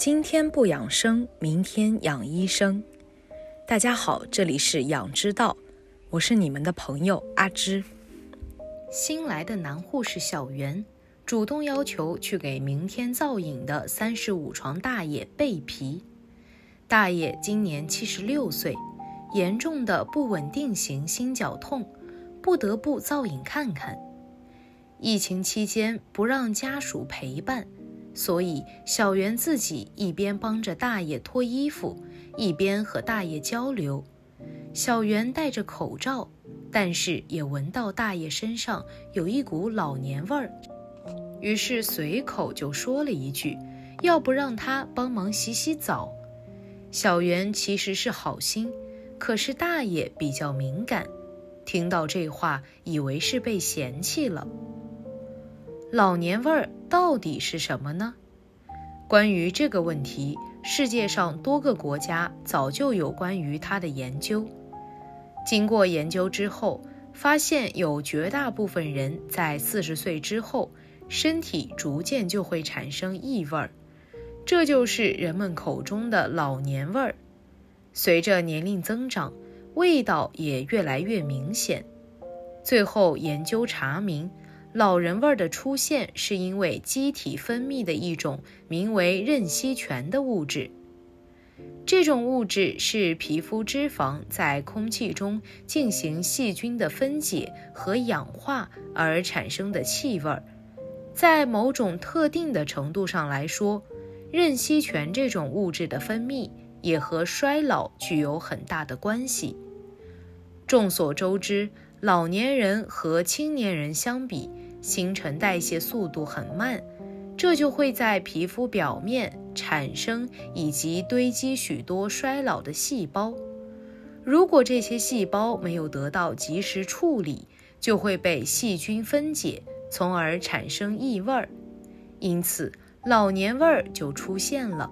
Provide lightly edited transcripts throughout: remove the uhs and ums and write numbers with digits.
今天不养生，明天养医生。大家好，这里是养之道，我是你们的朋友阿芝。新来的男护士小袁主动要求去给明天造影的35床大爷备皮。大爷今年76岁，严重的不稳定型心绞痛，不得不造影看看。疫情期间不让家属陪伴，所以小袁自己一边帮着大爷脱衣服，一边和大爷交流。小袁戴着口罩，但是也闻到大爷身上有一股老年味儿，于是随口就说了一句，要不让他帮忙洗洗澡。小袁其实是好心，可是大爷比较敏感，听到这话以为是被嫌弃了。老年味儿到底是什么呢？关于这个问题，世界上多个国家早就有关于它的研究。经过研究之后，发现有绝大部分人在40岁之后，身体逐渐就会产生异味儿，这就是人们口中的老年味儿。随着年龄增长，味道也越来越明显。最后研究查明，老人味的出现是因为机体分泌的一种名为壬烯醛的物质。这种物质是皮肤脂肪在空气中进行细菌的分解和氧化而产生的气味。在某种特定的程度上来说，壬烯醛这种物质的分泌也和衰老具有很大的关系。众所周知，老年人和青年人相比，新陈代谢速度很慢，这就会在皮肤表面产生以及堆积许多衰老的细胞。如果这些细胞没有得到及时处理，就会被细菌分解，从而产生异味，因此老年味就出现了。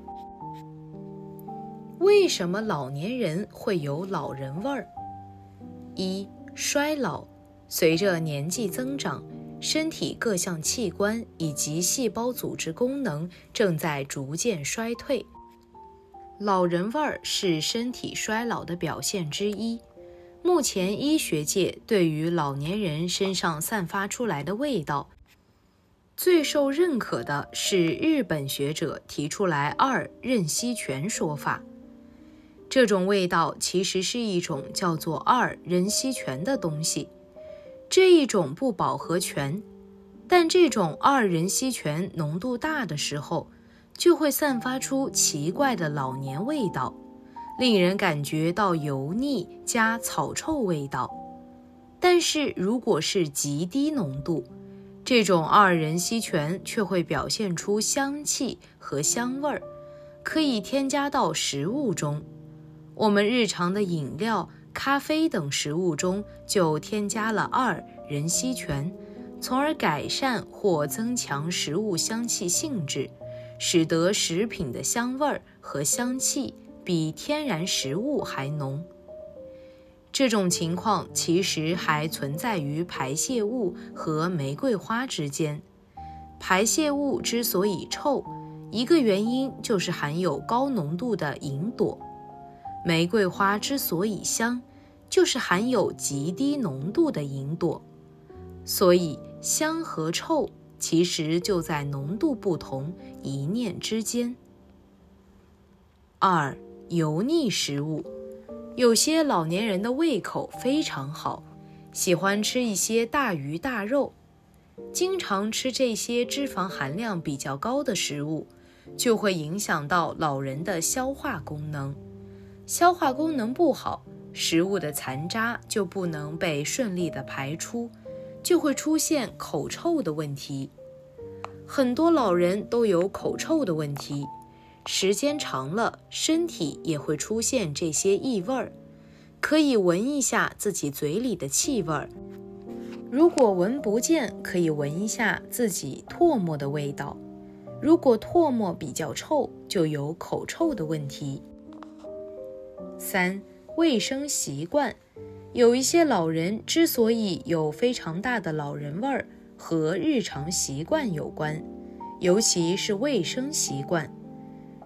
为什么老年人会有老人味？一、衰老，随着年纪增长，身体各项器官以及细胞组织功能正在逐渐衰退。老人味儿是身体衰老的表现之一。目前医学界对于老年人身上散发出来的味道，最受认可的是日本学者提出来2壬烯醛说法。这种味道其实是一种叫做2壬烯醛的东西，这一种不饱和醛，但这种2壬烯醛浓度大的时候，就会散发出奇怪的老年味道，令人感觉到油腻加草臭味道。但是如果是极低浓度，这种2壬烯醛却会表现出香气和香味儿，可以添加到食物中。我们日常的饮料、咖啡等食物中就添加了2壬烯醛，从而改善或增强食物香气性质，使得食品的香味和香气比天然食物还浓。这种情况其实还存在于排泄物和玫瑰花之间。排泄物之所以臭，一个原因就是含有高浓度的吲哚。玫瑰花之所以香，就是含有极低浓度的吲哚。所以香和臭其实就在浓度不同，一念之间。2、油腻食物。有些老年人的胃口非常好，喜欢吃一些大鱼大肉，经常吃这些脂肪含量比较高的食物，就会影响到老人的消化功能。消化功能不好，食物的残渣就不能被顺利的排出，就会出现口臭的问题。很多老人都有口臭的问题，时间长了，身体也会出现这些异味。可以闻一下自己嘴里的气味，如果闻不见，可以闻一下自己唾沫的味道。如果唾沫比较臭，就有口臭的问题。3、卫生习惯。有一些老人之所以有非常大的老人味儿，和日常习惯有关，尤其是卫生习惯。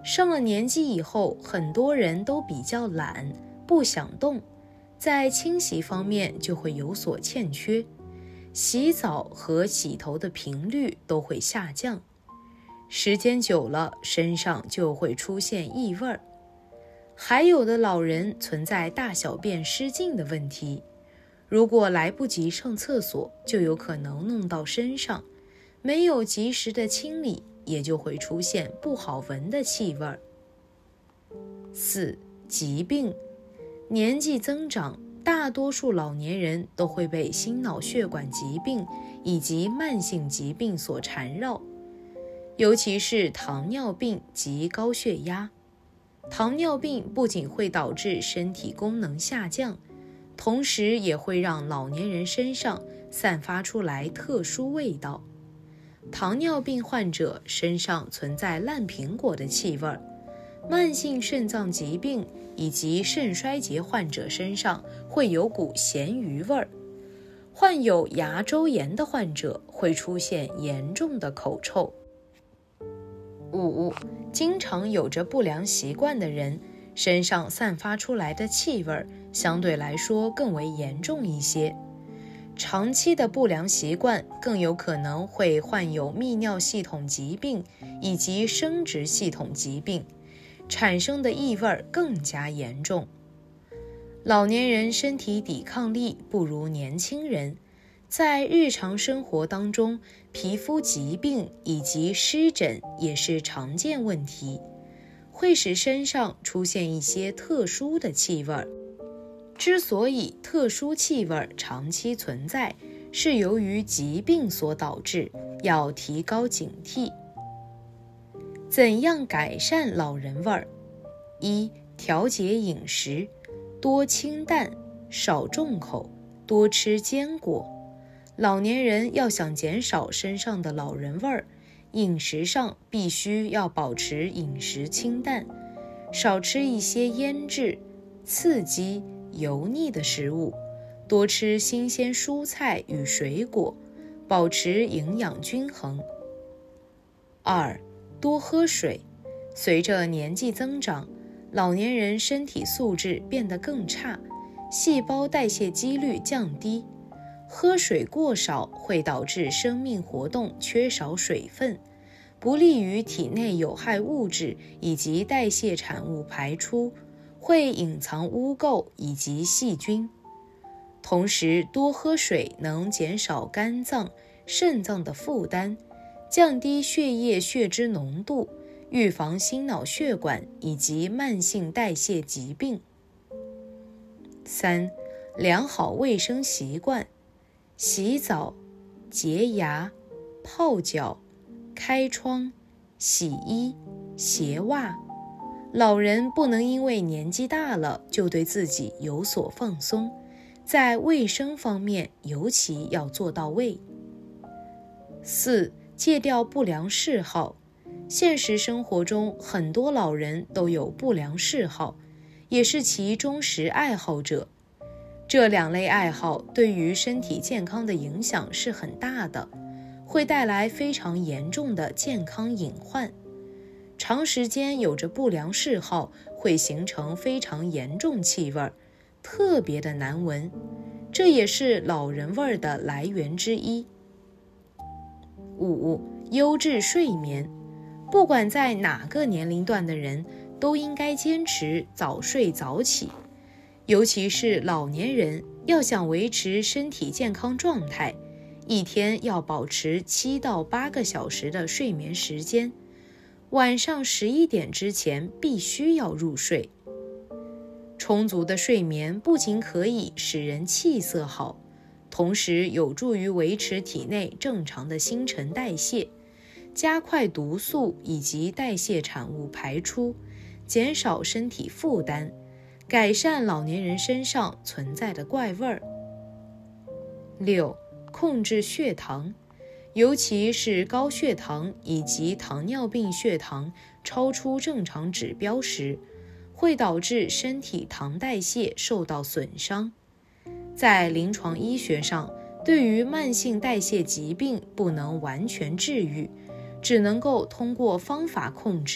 上了年纪以后，很多人都比较懒，不想动，在清洗方面就会有所欠缺，洗澡和洗头的频率都会下降，时间久了，身上就会出现异味。还有的老人存在大小便失禁的问题，如果来不及上厕所，就有可能弄到身上，没有及时的清理，也就会出现不好闻的气味。4. 疾病。年纪增长，大多数老年人都会被心脑血管疾病以及慢性疾病所缠绕，尤其是糖尿病及高血压。糖尿病不仅会导致身体功能下降，同时也会让老年人身上散发出来特殊味道。糖尿病患者身上存在烂苹果的气味，慢性肾脏疾病以及肾衰竭患者身上会有股咸鱼味，患有牙周炎的患者会出现严重的口臭。5. 经常有着不良习惯的人，身上散发出来的气味相对来说更为严重一些。长期的不良习惯更有可能会患有泌尿系统疾病以及生殖系统疾病，产生的异味更加严重。老年人身体抵抗力不如年轻人，在日常生活当中，皮肤疾病以及湿疹也是常见问题，会使身上出现一些特殊的气味。之所以特殊气味长期存在，是由于疾病所导致，要提高警惕。怎样改善老人味儿？1. 调节饮食，多清淡，少重口，多吃坚果。老年人要想减少身上的老人味儿，饮食上必须要保持饮食清淡，少吃一些腌制、刺激、油腻的食物，多吃新鲜蔬菜与水果，保持营养均衡。2. 多喝水。随着年纪增长，老年人身体素质变得更差，细胞代谢几率降低，喝水过少会导致生命活动缺少水分，不利于体内有害物质以及代谢产物排出，会隐藏污垢以及细菌。同时，多喝水能减少肝脏、肾脏的负担，降低血液血脂浓度，预防心脑血管以及慢性代谢疾病。3. 良好卫生习惯，洗澡、洁牙、泡脚、开窗、洗衣、鞋袜。老人不能因为年纪大了就对自己有所放松，在卫生方面尤其要做到位。4. 戒掉不良嗜好。现实生活中，很多老人都有不良嗜好，也是其忠实爱好者。这两类爱好对于身体健康的影响是很大的，会带来非常严重的健康隐患。长时间有着不良嗜好，会形成非常严重气味，特别的难闻，这也是老人味的来源之一。5. 优质睡眠。不管在哪个年龄段的人，都应该坚持早睡早起，尤其是老年人，要想维持身体健康状态，一天要保持7到8个小时的睡眠时间，晚上11点之前必须要入睡。充足的睡眠不仅可以使人气色好，同时有助于维持体内正常的新陈代谢，加快毒素以及代谢产物排出，减少身体负担，改善老年人身上存在的怪味儿。6. 控制血糖，尤其是高血糖以及糖尿病血糖超出正常指标时，会导致身体糖代谢受到损伤。在临床医学上，对于慢性代谢疾病不能完全治愈，只能够通过方法控制，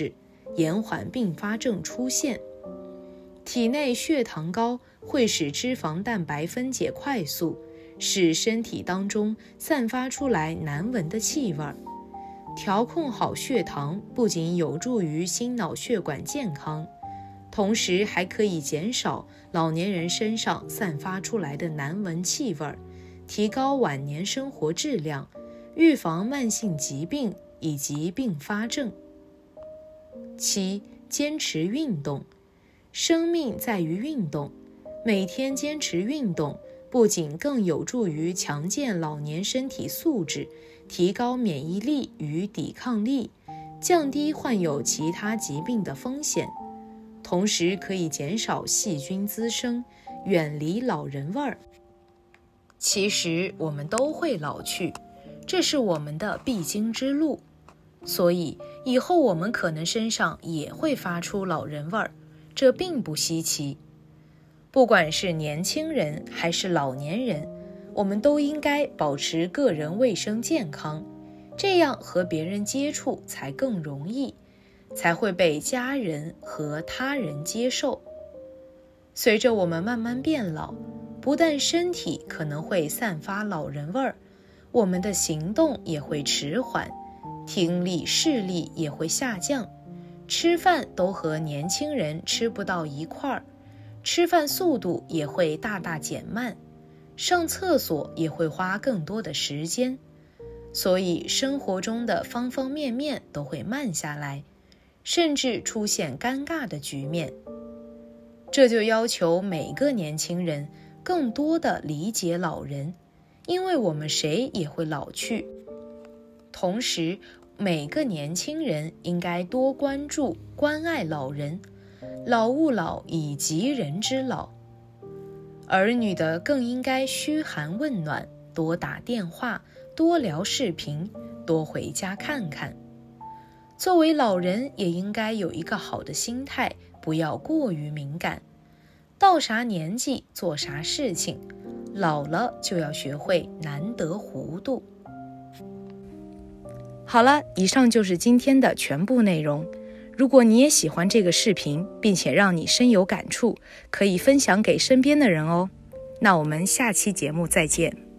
延缓并发症出现。体内血糖高会使脂肪蛋白分解快速，使身体当中散发出来难闻的气味。调控好血糖不仅有助于心脑血管健康，同时还可以减少老年人身上散发出来的难闻气味，提高晚年生活质量，预防慢性疾病以及并发症。7. 坚持运动。生命在于运动，每天坚持运动，不仅更有助于强健老年身体素质，提高免疫力与抵抗力，降低患有其他疾病的风险，同时可以减少细菌滋生，远离老人味儿。其实我们都会老去，这是我们的必经之路，所以以后我们可能身上也会发出老人味儿，这并不稀奇。不管是年轻人还是老年人，我们都应该保持个人卫生健康，这样和别人接触才更容易，才会被家人和他人接受。随着我们慢慢变老，不但身体可能会散发老人味儿，我们的行动也会迟缓，听力视力也会下降，吃饭都和年轻人吃不到一块儿，吃饭速度也会大大减慢，上厕所也会花更多的时间，所以生活中的方方面面都会慢下来，甚至出现尴尬的局面。这就要求每个年轻人更多的理解老人，因为我们谁也会老去。同时，每个年轻人应该多关注、关爱老人，老吾老以及人之老。儿女的更应该嘘寒问暖，多打电话，多聊视频，多回家看看。作为老人也应该有一个好的心态，不要过于敏感，到啥年纪做啥事情，老了就要学会难得糊涂。好了，以上就是今天的全部内容。如果你也喜欢这个视频，并且让你深有感触，可以分享给身边的人哦。那我们下期节目再见。